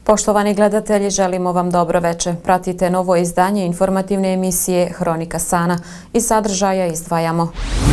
Poštovani gledatelji, želimo vam dobro večer. Pratite novo izdanje informativne emisije Hronika Sana. Iz sadržaja izdvajamo.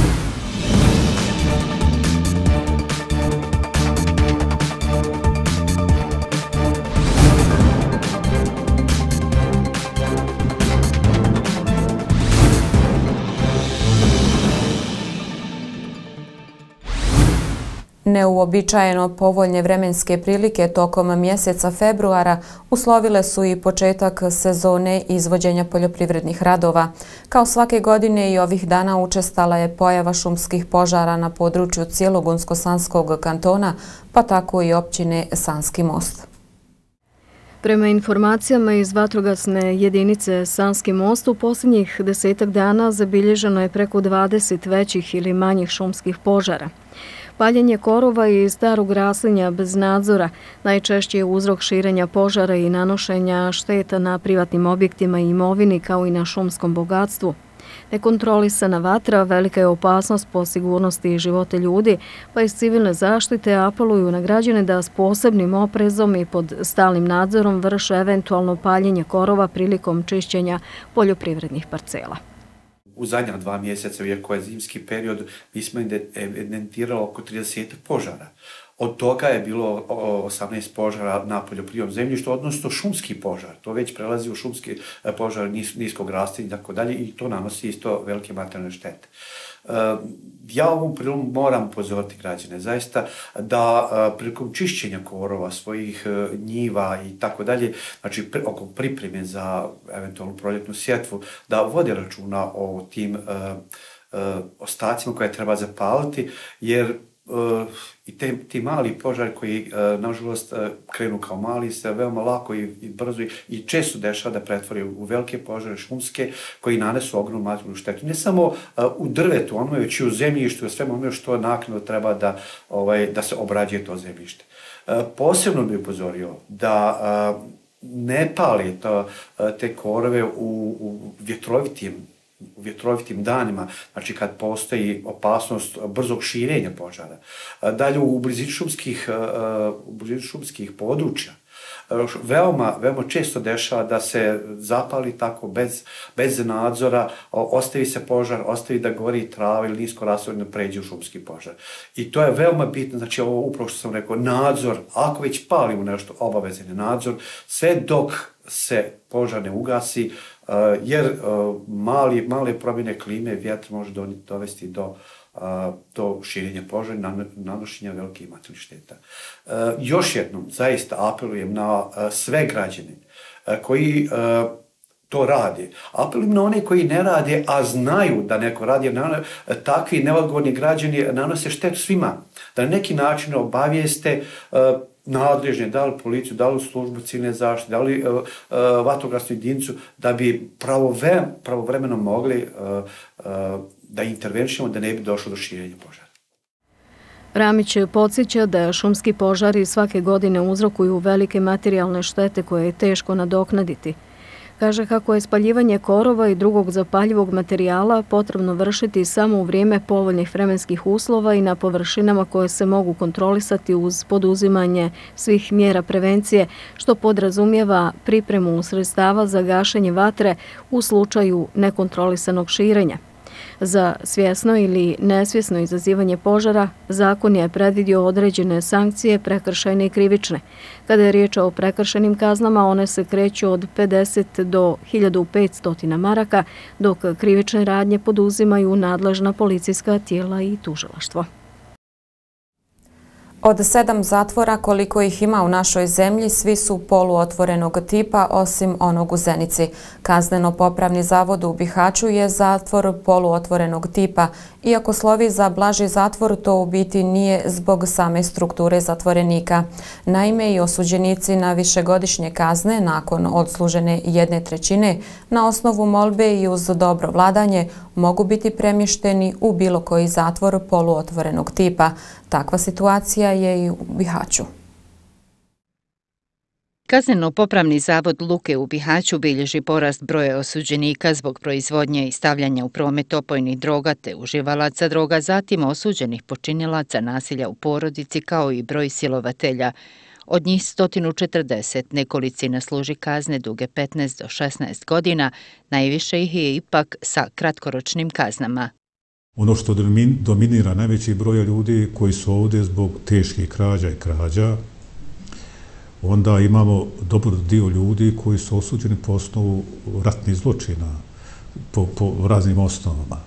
Neuobičajeno povoljne vremenske prilike tokom mjeseca februara uslovile su i početak sezone izvođenja poljoprivrednih radova. Kao svake godine i ovih dana učestala je pojava šumskih požara na području cijelog Unsko-Sanskog kantona, pa tako i općine Sanski Most. Prema informacijama iz vatrogasne jedinice Sanski Most, u posljednjih 10 dana zabilježeno je preko 20 većih ili manjih šumskih požara. Paljenje korova i starog raslinja bez nadzora najčešće je uzrok širenja požara i nanošenja šteta na privatnim objektima i imovini kao i na šumskom bogatstvu. Nekontrolisana vatra velika je opasnost po sigurnosti i živote ljudi, pa iz civilne zaštite apeluju na građane da s posebnim oprezom i pod stalnim nadzorom vrše eventualno paljenje korova prilikom čišćenja poljoprivrednih parcela. U zadnja 2 mjeseca, iako je zimski period, mi smo evidentirali oko 30 požara. Od toga je bilo 18 požara na poljoprivrednom zemljištu, odnosno šumski požar. To već prelazi u šumski požar niskog rastinja i tako dalje i to nanosi isto velike materijalne štete. Ja ovom prilikom moram upozoriti građane, zaista da prilikom čišćenja korova, svojih njiva i tako dalje, znači oko pripreme za eventualnu proljetnu sjetvu, da vode računa o tim ostacima koje treba zapaliti, jer i ti mali požari koji, nažalost, krenu kao mali, se veoma lako i brzo i često dešava da pretvori u velike požare šumske koji nanesu ogromnu materijalnu štetu. Ne samo u drvetu, onome, već i u zemljištu, sve onome što naknadno treba da se obrađuje to zemljište. Posebno bih upozorio da ne pali te korove u vjetrovitim danima, znači kad postoji opasnost brzog širenja požara. Dalje, u blizini šumskih područja veoma često dešava da se zapali tako bez nadzora, ostavi se požar, ostavi da gori trava ili nisko rashodno pređe u šumski požar. I to je veoma bitno, znači ovo upravo što sam rekao, nadzor, ako već palimo nešto, obavezan je nadzor, sve dok se požar ne ugasi, jer male promjene klime, vjetar može dovesti do širenja požara i nanošenja velikih materijalnih šteta. Još jednom, zaista apelujem na sve građane koji to rade. Apelujem na one koji ne rade, a znaju da neko radi, jer takvi neodgovorni građani nanose štetu svima. Da na neki način obavijeste nadležne, da li policiju, da li službu civilne zaštite, da li vatrogasnu jedinicu, da bi pravovremeno mogli da intervenišemo, da ne bi došlo do širenja požara. Ramić podsjeća da šumski požari svake godine uzrokuju velike materijalne štete koje je teško nadoknaditi. Kaže kako je spaljivanje korova i drugog zapaljivog materijala potrebno vršiti samo u vrijeme povoljnih vremenskih uslova i na površinama koje se mogu kontrolisati uz poduzimanje svih mjera prevencije, što podrazumijeva pripremu sredstava za gašenje vatre u slučaju nekontrolisanog širenja. Za svjesno ili nesvjesno izazivanje požara, zakon je predvidio određene sankcije prekršajne i krivične. Kada je riječ o prekršajnim kaznama, one se kreću od 50 do 1500 maraka, dok krivične radnje poduzimaju nadležna policijska tijela i tužilaštvo. Od 7 zatvora koliko ih ima u našoj zemlji, svi su poluotvorenog tipa osim onog u Zenici. Kazneno-popravni zavod u Bihaću je zatvor poluotvorenog tipa. Iako slovi za blaži zatvor, to u biti nije zbog same strukture zatvorenika. Naime, i osuđenici na višegodišnje kazne nakon odslužene 1/3 na osnovu molbe i uz dobro vladanje mogu biti premješteni u bilo koji zatvor poluotvorenog tipa. Takva situacija je i u Bihaću. Kazneno-popravni zavod Luke u Bihaću bilježi porast broja osuđenika zbog proizvodnje i stavljanja u promet opojnih droga te uživalaca droga, zatim osuđenih počinilaca nasilja u porodici kao i broj silovatelja. Od njih 140 nekolicina služi kazne duge 15 do 16 godina, najviše ih je ipak sa kratkoročnim kaznama. Ono što dominira najveći broj ljudi koji su ovdje zbog teških krađa i krađa, onda imamo dobar dio ljudi koji su osuđeni po osnovu ratnih zločina, po raznim osnovama.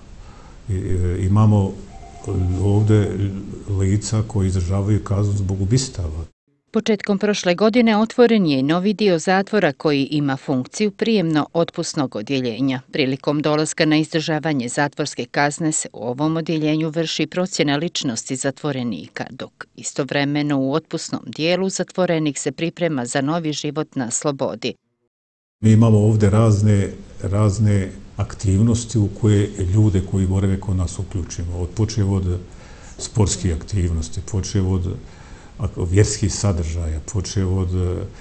Imamo ovdje lica koji izdržavaju kaznu zbog ubistava. Početkom prošle godine otvoren je novi dio zatvora koji ima funkciju prijemno-otpusnog odjeljenja. Prilikom dolaska na izdržavanje zatvorske kazne se u ovom odjeljenju vrši procjena ličnosti zatvorenika, dok istovremeno u otpusnom dijelu zatvorenik se priprema za novi život na slobodi. Mi imamo ovdje razne aktivnosti u koje ljude koji borave kod nas uključimo. Počev od sportskih aktivnosti, počev od vjerskih sadržaja, počev od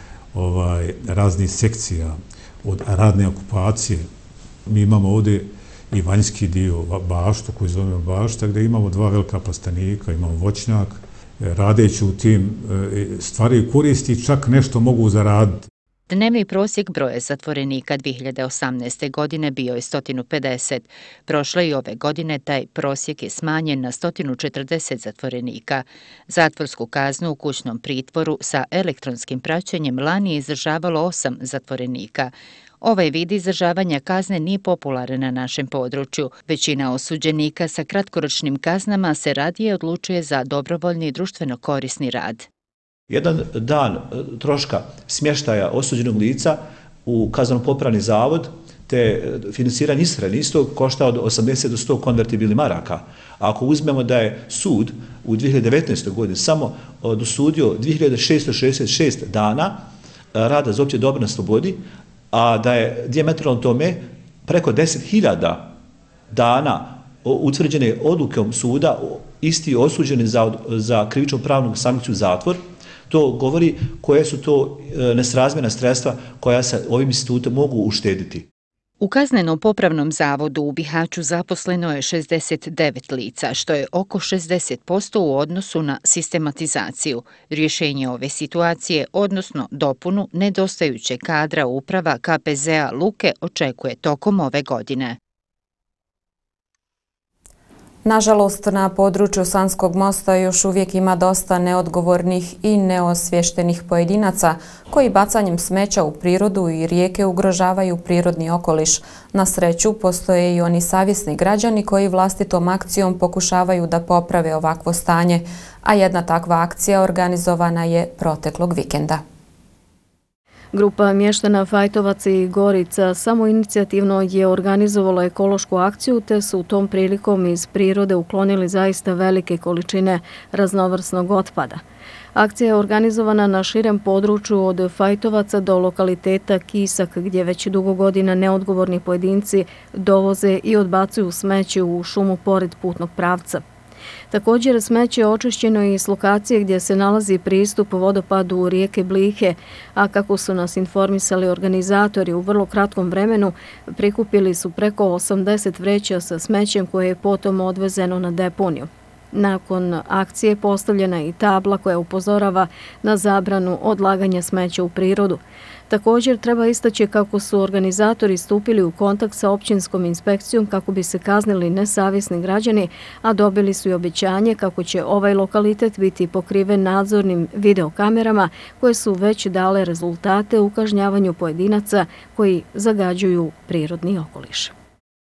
raznih sekcija, od radne okupacije. Mi imamo ovdje i vanjski dio, baštu koju zovemo bašta, gdje imamo dva velika plastenika, imamo voćnjak. Radeći u tim stvari koristi čak nešto mogu zaraditi. Dnevni prosjek broja zatvorenika 2018. godine bio je 150. Prošle i ove godine taj prosjek je smanjen na 140 zatvorenika. Zatvorsku kaznu u kućnom pritvoru sa elektronskim praćenjem lani je izdržavalo 8 zatvorenika. Ovaj vid izdržavanja kazne nije popularan na našem području. Većina osuđenika sa kratkoročnim kaznama se radije odlučuje za dobrovoljni i društveno korisni rad. Jedan dan troška smještaja osuđenog lica u kazneno-popravni zavod te financiranje ishrane istog košta od 80 do 100 konvertibilnih maraka. Ako uzmemo da je sud u 2019. godini samo dosudio 2666 dana rada za opće dobro na slobodi, a da je dijametralno tome preko 10.000 dana utvrđene odlukom suda isti osuđeni za krivično pravnu sankciju zatvor, to govori koje su to nesrazmjerna sredstva koja se ovim institutom mogu uštediti. U kazneno-popravnom zavodu u Bihaću zaposleno je 69 lica, što je oko 60% u odnosu na sistematizaciju. Rješenje ove situacije, odnosno dopunu nedostajućeg kadra uprava KPZ-a Luke, očekuje tokom ove godine. Nažalost, na području Sanskog mosta još uvijek ima dosta neodgovornih i neosvještenih pojedinaca koji bacanjem smeća u prirodu i rijeke ugrožavaju prirodni okoliš. Na sreću, postoje i oni savjesni građani koji vlastitom akcijom pokušavaju da poprave ovakvo stanje, a jedna takva akcija organizovana je proteklog vikenda. Grupa mještana Fajtovaca i Gorica samoinicijativno je organizovala ekološku akciju te su tom prilikom iz prirode uklonili zaista velike količine raznovrsnog otpada. Akcija je organizovana na širem području od Fajtovaca do lokaliteta Kisak, gdje već dugo godina neodgovorni pojedinci dovoze i odbacuju smeće u šumu pored putnog pravca. Također smeće je očišćeno i s lokacije gdje se nalazi pristup vodopadu rijeke Blihe, a kako su nas informisali organizatori u vrlo kratkom vremenu, prikupili su preko 80 vreća sa smećem koje je potom odvezeno na deponiju. Nakon akcije postavljena je i tabla koja upozorava na zabranu odlaganja smeća u prirodu. Također treba istaći kako su organizatori stupili u kontakt sa općinskom inspekcijom kako bi se kaznili nesavjesni građani, a dobili su i obećanje kako će ovaj lokalitet biti pokriven nadzornim videokamerama koje su već dale rezultate u kažnjavanju pojedinaca koji zagađuju prirodni okoliš.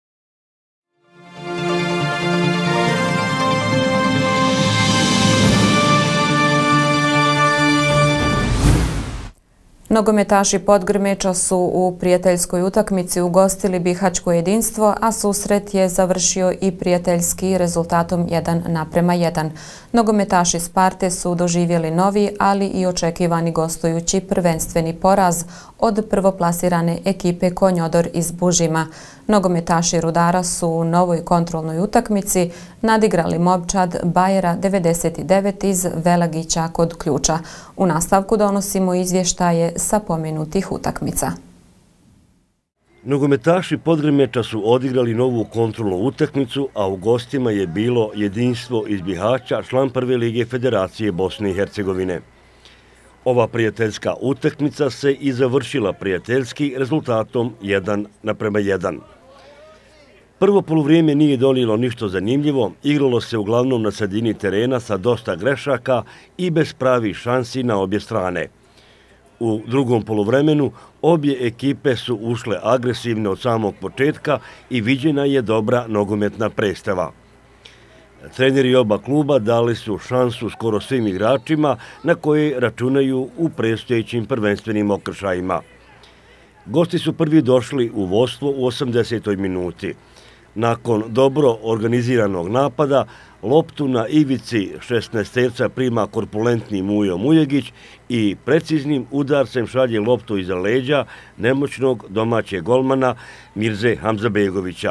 Nogometaši Podgrmeča su u prijateljskoj utakmici ugostili bihaćko jedinstvo, a susret je završio i prijateljski rezultatom 1:1. Nogometaši Sparte su doživjeli novi, ali i očekivani gostujući prvenstveni poraz od prvoplasirane ekipe Konjodor iz Bužima. Nogometaši Rudara su u novoj kontrolnoj utakmici nadigrali momčad Bajera 99 iz Velagića kod Ključa. U nastavku donosimo izvještaje sa pomenutih utakmica. Nogometaši Podgrmeča su odigrali novu kontrolnu utakmicu, a u gostima je bilo jedinstvo iz Bihaća, član prve lige Federacije Bosne i Hercegovine. Ova prijateljska utakmica se i završila prijateljski rezultatom 1:1. Prvo poluvrijeme nije donijelo ništa zanimljivo, igralo se uglavnom na sredini terena sa dosta grešaka i bez pravih šansi na obje strane. U drugom poluvremenu obje ekipe su ušle agresivne od samog početka i viđena je dobra nogometna predstava. Treneri oba kluba dali su šansu skoro svim igračima na koje računaju u predstojećim prvenstvenim okršajima. Gosti su prvi došli u vodstvo u 80. minuti. Nakon dobro organiziranog napada, loptu na ivici 16-terca prima korpulentni Mujo Mujegić i preciznim udarcem šalje loptu iza leđa nemoćnog domaćeg golmana Mirze Hamzabegovića.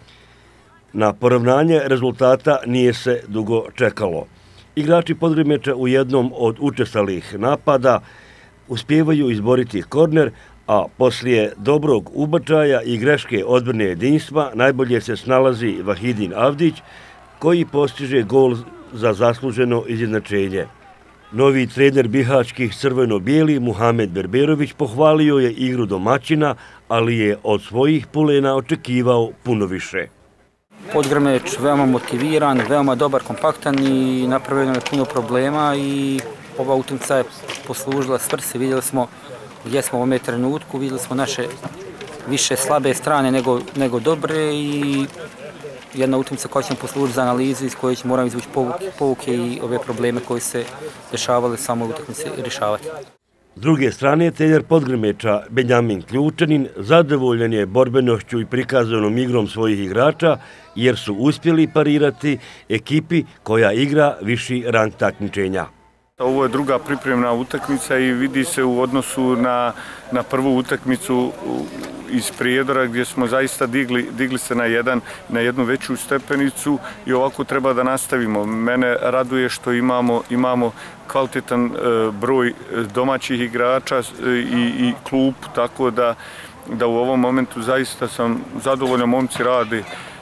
Na poravnanje rezultata nije se dugo čekalo. Igrači Podgormeča u jednom od učestalih napada uspijevaju izboriti korner, a poslije dobrog ubačaja i greške odbrane jedinstva najbolje se snalazi Vahidin Avdić, koji postiže gol za zasluženo izjednačenje. Novi trener bihaćkih crveno-bijeli Muhamed Berberović pohvalio je igru domaćina, ali je od svojih pulena očekivao puno više. Podgormeč veoma motiviran, veoma dobar, kompaktan i napravio nam je puno problema i ova utakmica je poslužila svrsi. Vidjeli smo gdje smo u ovom trenutku, vidjeli smo naše više slabe strane nego dobre i jedna utakmica koja će nam poslužiti za analizu iz koje moramo izvući pouke i ove probleme koji se dešavali samo u utakmici rješavati. S druge strane, trener Podgormeča Benjamin Ključanin zadovoljan je borbenošću i prikazanom igrom svojih igrača jer su uspjeli parirati ekipi koja igra viši rang takmičenja. Ovo je druga pripremna utakmica i vidi se u odnosu na prvu utakmicu iz Prijedora gdje smo zaista digli se na jednu veću stepenicu i ovako treba da nastavimo. Mene raduje što imamo kvalitetan broj domaćih igrača i klub, tako da u ovom momentu zaista sam zadovoljan, momci rade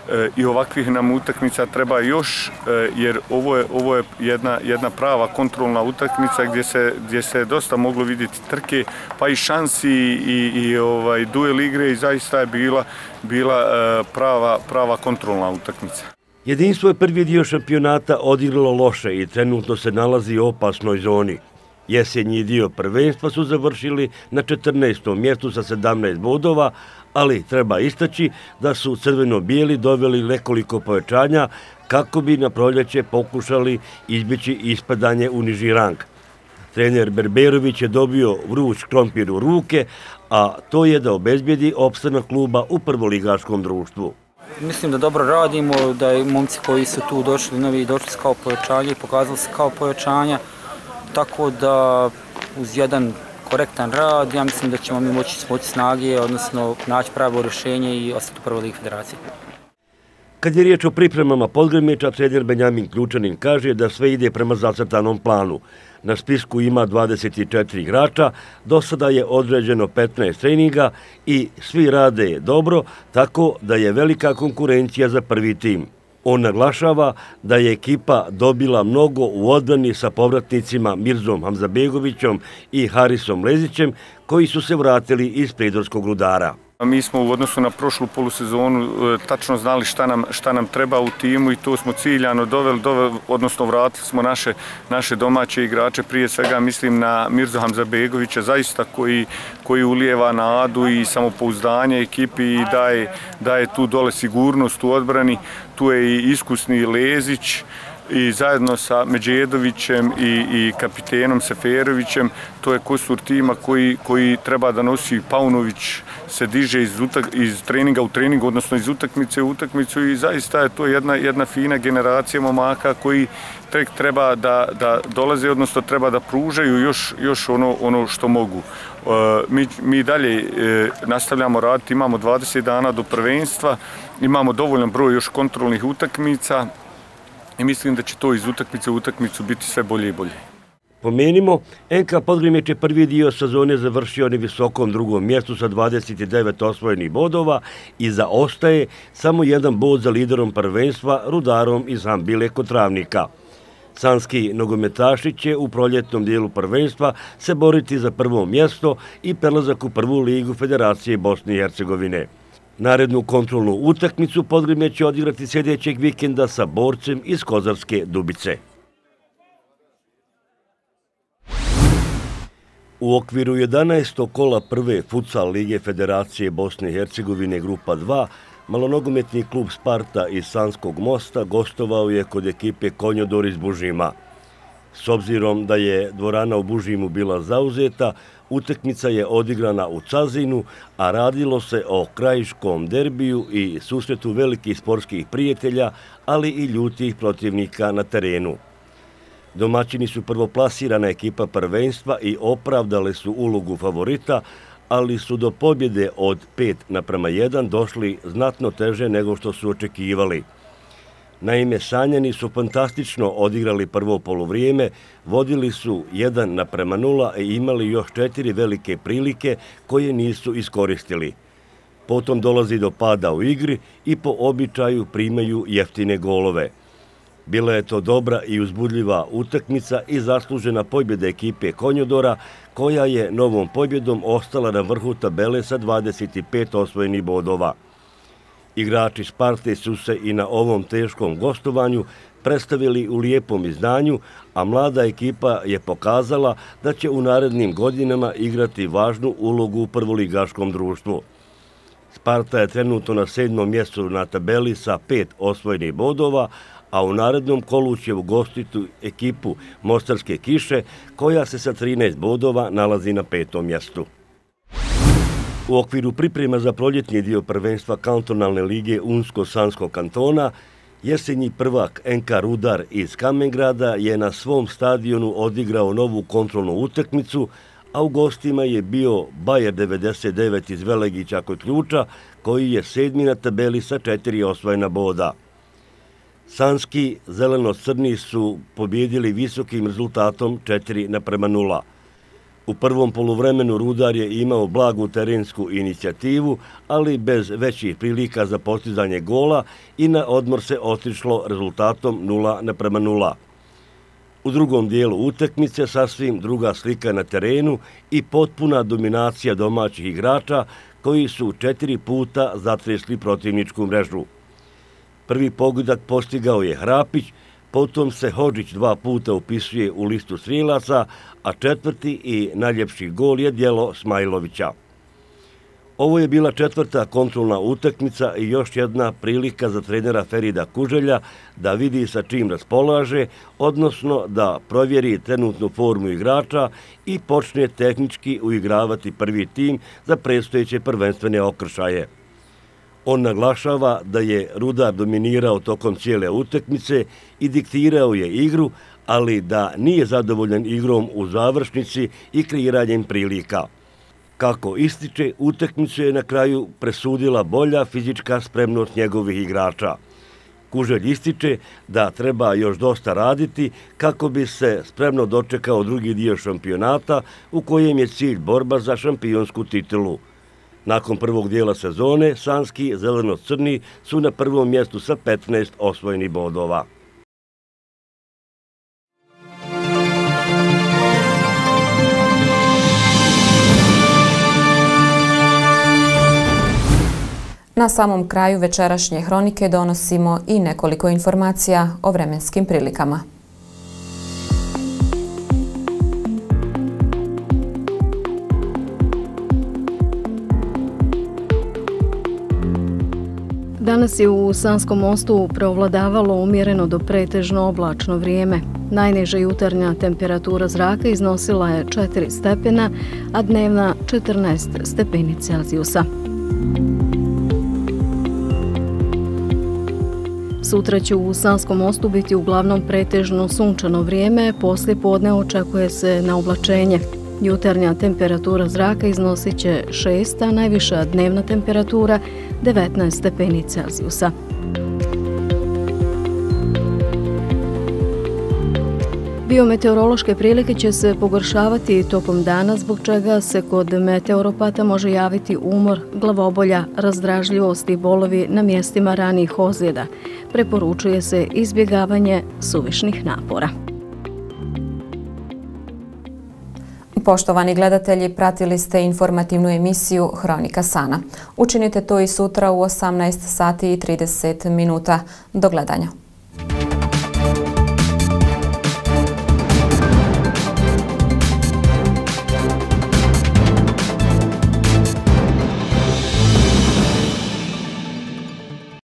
i ovakvih nam utakmica treba još, jer ovo je jedna prava kontrolna utakmica gdje se dosta moglo vidjeti trke, pa i šansi i duel igre i zaista je bila prava kontrolna utakmica. Jedinstvo je prvi dio šampionata odigralo loše i trenutno se nalazi u opasnoj zoni. Jesenji dio prvenstva su završili na 14. mjestu sa 17 bodova, ali treba istaći da su crveno-bijeli doveli nekoliko pojačanja kako bi na proljeće pokušali izbjeći ispadanje u niži rang. Trener Berberović je dobio vruć krompir u ruke, a to je da obezbijedi opstanak kluba u prvoligaškom društvu. Mislim da dobro radimo, da i momci koji su tu došli, novi došli kao pojačanje i pokazali se kao pojačanja, tako da uz jedan korektan rad, ja mislim da ćemo mi moći snage, odnosno naći pravo rješenje i ostati u prvoj ligi federacije. Kad je riječ o pripremama Podgormeča, trener Benjamin Ključanin kaže da sve ide prema zacrtanom planu. Na spisku ima 24 igrača, do sada je određeno 15 treninga i svi rade dobro, tako da je velika konkurencija za prvi tim. On naglašava da je ekipa dobila mnogo u odbrani sa povratnicima Mirzom Hamzabegovićom i Harisom Lezićem, koji su se vratili iz Prijedorskog Rudara. Mi smo u odnosu na prošlu polusezonu tačno znali šta nam treba u timu i to smo ciljano doveli, odnosno vratili smo naše domaće igrače, prije svega mislim na Mirzu Hamzabegovića, zaista koji ulijeva nadu i samopouzdanje ekipi i daje tu dole sigurnost u odbrani. Tu je i iskusni Lezić i zajedno sa Međedovićem i kapitenom Seferovićem, to je kostur tima koji treba da nosi. Paunović se diže iz treninga u trening, odnosno iz utakmice u utakmicu i zaista je to jedna fina generacija momaka koji tek treba da dolaze, odnosno treba da pružaju još ono što mogu. Mi dalje nastavljamo raditi, imamo 20 dana do prvenstva, imamo dovoljan broj još kontrolnih utakmica i mislim da će to iz utakmice u utakmicu biti sve bolje i bolje. Pomenimo, NK Podgormeč je prvi dio sezone završio na visokom drugom mjestu sa 29 osvojenih bodova i zaostaje samo jedan bod za liderom prvenstva Rudarom iz Ambile kod Travnika. Sanski nogometaši će u proljetnom dijelu prvenstva se boriti za prvo mjesto i prelazak u prvu ligu Federacije Bosne i Hercegovine. Narednu kontrolnu utakmicu Podgrinje će odigrati sljedećeg vikenda sa Borcem iz Kozarske Dubice. U okviru 11. kola prve futsal lige Federacije Bosne i Hercegovine Grupa 2, malonogometni klub Sparta iz Sanskog Mosta gostovao je kod ekipe Konjodor iz Bužima. S obzirom da je dvorana u Bužimu bila zauzeta, utakmica je odigrana u Cazinu, a radilo se o krajiškom derbiju i susretu velikih sportskih prijatelja, ali i ljutih protivnika na terenu. Domaćini su prvoplasirana ekipa prvenstva i opravdale su ulogu favorita, ali su do pobjede od 5:1 došli znatno teže nego što su očekivali. Naime, Sanjani su fantastično odigrali prvo poluvrijeme, vodili su 1:0 i imali još 4 velike prilike koje nisu iskoristili. Potom dolazi do pada u igri i po običaju primaju jeftine golove. Bila je to dobra i uzbudljiva utakmica i zaslužena pobjeda ekipe Konjodora, koja je novom pobjedom ostala na vrhu tabele sa 25 osvojenih bodova. Igrači Sparte su se i na ovom teškom gostovanju predstavili u lijepom izdanju, a mlada ekipa je pokazala da će u narednim godinama igrati važnu ulogu u prvoligaškom društvu. Sparta je trenutno na 7. mjestu na tabeli sa 5 osvojenih bodova, a u narednom kolu će ugostiti ekipu Mostarske Kiše, koja se sa 13 bodova nalazi na 5. mjestu. U okviru priprema za proljetni dio prvenstva kantonalne lige Unsko-Sanskog kantona, jesenji prvak NK Rudar iz Kamengrada je na svom stadionu odigrao novu kontrolnu utakmicu, a u gostima je bio Bayer 99 iz Velegića kod Ključa, koji je 7. na tabeli sa 4 osvojena boda. Sanski zeleno-crni su pobjedili visokim rezultatom 4:0. U prvom poluvremenu Rudar je imao blagu terensku inicijativu, ali bez većih prilika za postizanje gola i na odmor se otišlo rezultatom 0:0. U drugom dijelu utakmice sasvim druga slika na terenu i potpuna dominacija domaćih igrača koji su 4 puta zatresli protivničku mrežu. Prvi pogodak postigao je Hrapić, potom se Hodžić 2 puta upisuje u listu strijelaca, a 4. i najljepši gol je djelo Smajlovića. Ovo je bila 4. kontrolna utakmica i još jedna prilika za trenera Ferida Kuželja da vidi sa čim raspolaže, odnosno da provjeri trenutnu formu igrača i počne tehnički uigravati prvi tim za predstojeće prvenstvene okršaje. On naglašava da je Rudar dominirao tokom cijele utakmice i diktirao je igru, ali da nije zadovoljan igrom u završnici i kreiranjem prilika. Kako ističe, utakmicu je na kraju presudila bolja fizička spremnost njegovih igrača. Kuželj ističe da treba još dosta raditi kako bi se spremno dočekao drugi dio šampionata u kojem je cilj borba za šampionsku titulu. Nakon prvog dijela sezone, Sanski zeleno-crni su na prvom mjestu sa 15 osvojenih bodova. Na samom kraju večerašnje hronike donosimo i nekoliko informacija o vremenskim prilikama. Danas je u Sanskom Mostu preovladavalo umjereno do pretežno oblačno vrijeme. Najniža jutarnja temperatura zraka iznosila je 4 stepena, a dnevna 14 stepeni Celzijusa. Sutra će u Sanskom Mostu biti uglavnom pretežno sunčano vrijeme, poslije podne očekuje se na oblačenje. Jutarnja temperatura zraka iznosit će 6, a najviša dnevna temperatura 19 stepeni Celzijusa. Biometeorološke prilike će se pogoršavati tokom dana, zbog čega se kod meteoropata može javiti umor, glavobolja, razdražljivost i bolovi na mjestima ranijih ozljeda. Preporučuje se izbjegavanje suvišnih napora. Poštovani gledatelji, pratili ste informativnu emisiju Hronika Sana. Učinite to i sutra u 18 sati i 30 minuta. Do gledanja.